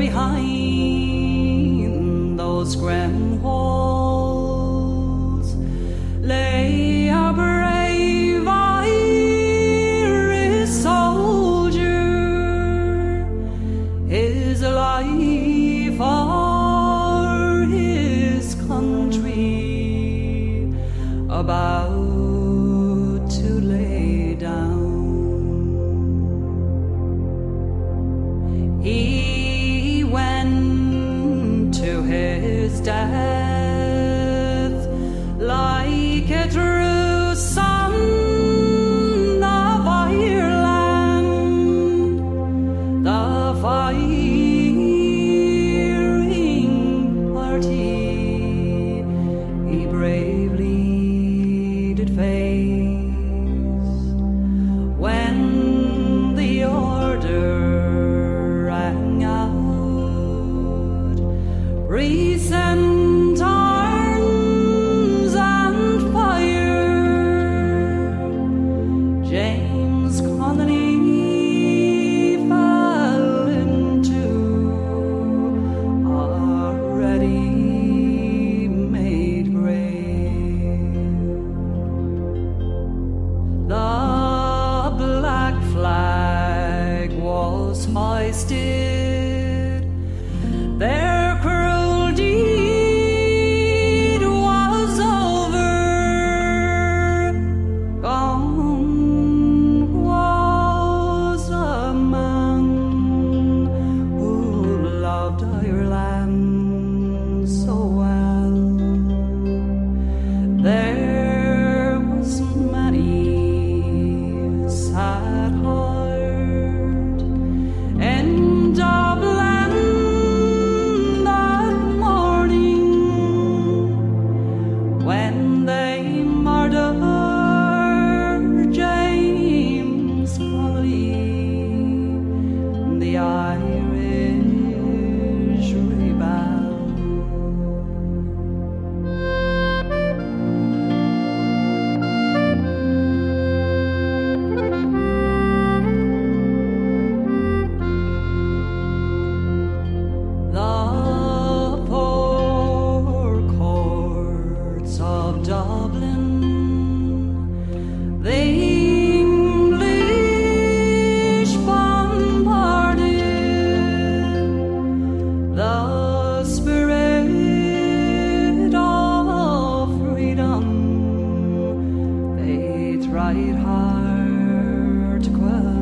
behind those grim walls lay a brave Irish soldier, his life for his country about to lay down. He went to his death like a true son of Ireland. The firing party he bravely did face when the order present arms and fire. James Connolly fell into a ready-made grave. The black flag was hoisted. Their cruel deed was over. Gone was a man who loved Ireland so well. There was many a sad heart in Dublin when they murdered James Connolly, the Irish rebel. The four courts of Dublin, the English bombarded. The spirit of freedom they tried hard to quell.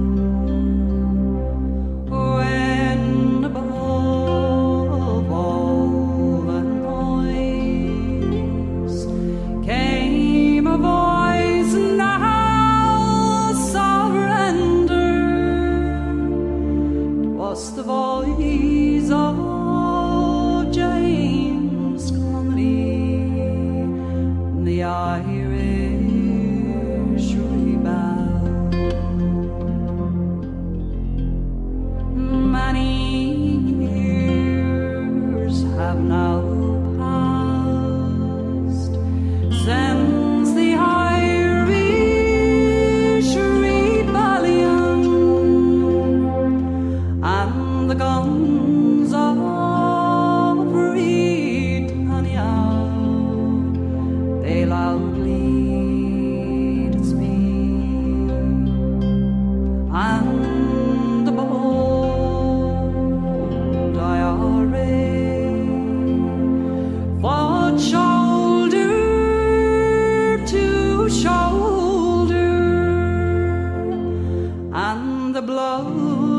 When above all the noise came a voice, now surrender. It was the voice of James Connolly, the Irish rebel. Many years have now passed since the Irish rebellion, and the guns of Britannia they loudly did speak, and the bold IRA fought shoulder to shoulder, and the blood